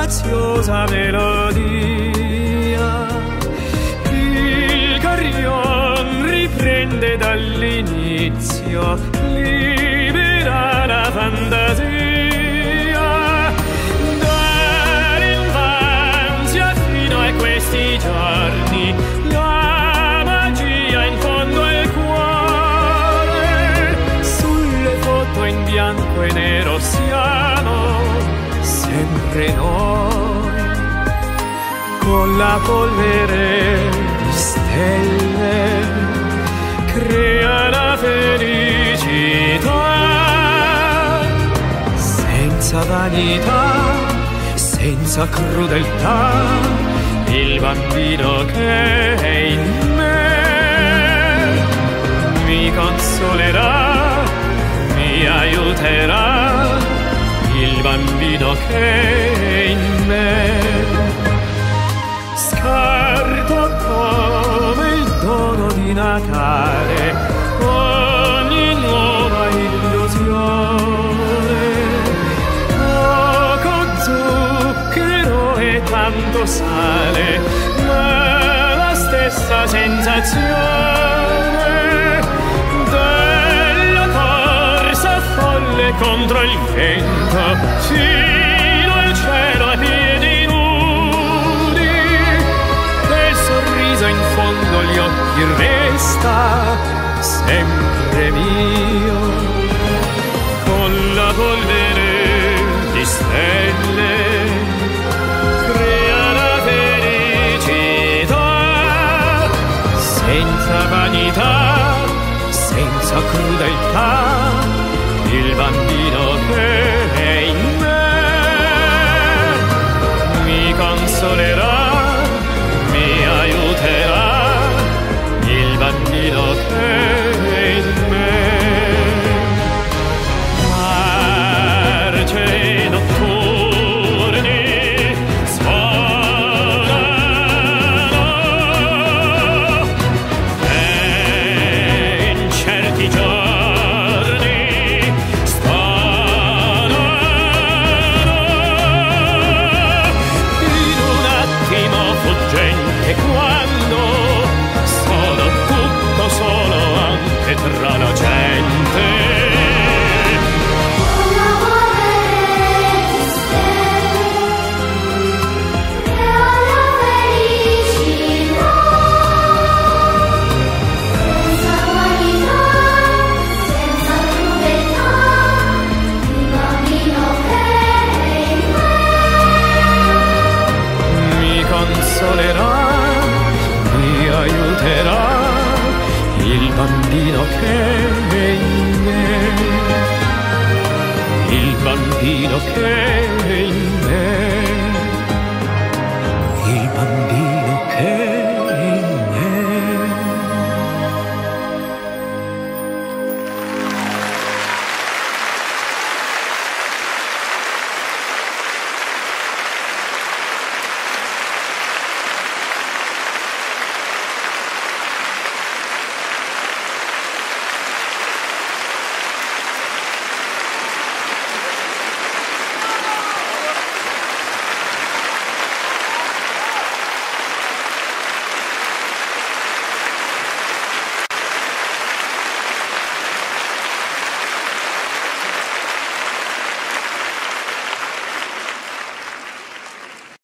graziosa melodia. Il carillon riprende dall'inizio, libera la fantasia. Dall'infanzia fino a questi giorni, la magia in fondo al cuore. Sulle foto in bianco e nero siamo sempre noi, con la polvere di stelle crea la felicità, senza vanità, senza crudeltà, il bambino che è in me mi consolerà, mi aiuterà, il bambino che è in me. Scarto come il dono di Natale ogni nuova illusione. Poco zucchero e tanto sale, ma la stessa sensazione della corsa folle contro il vento, fino al cielo a piedi nudi. E il sorriso in fondo agli occhi resta sempre mio, con la polvere di stelle crea la felicità, senza vanità, senza crudeltà, il bambino che è in me mi consolerà, mi aiuterà, il bambino che è in me. Marce notturni suonano e in certi giorni stanno in un attimo fuggente, quando sono tutto solo anche tra la gente. Consolerà, mi aiuterà, il bambino che è in me, il bambino che